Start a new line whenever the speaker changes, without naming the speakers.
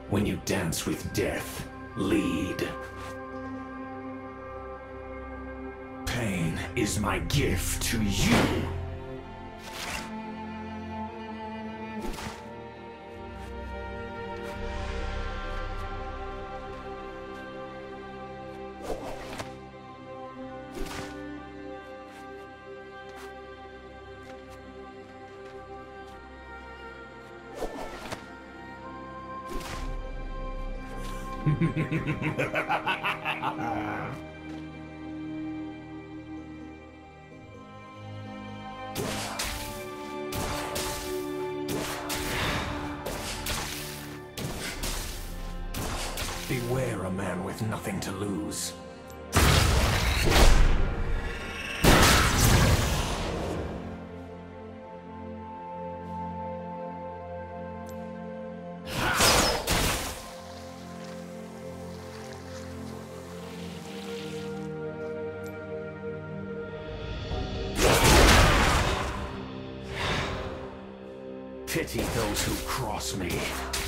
When you dance with death, lead. Pain is my gift to you. Beware a man with nothing to lose. Pity those who cross me.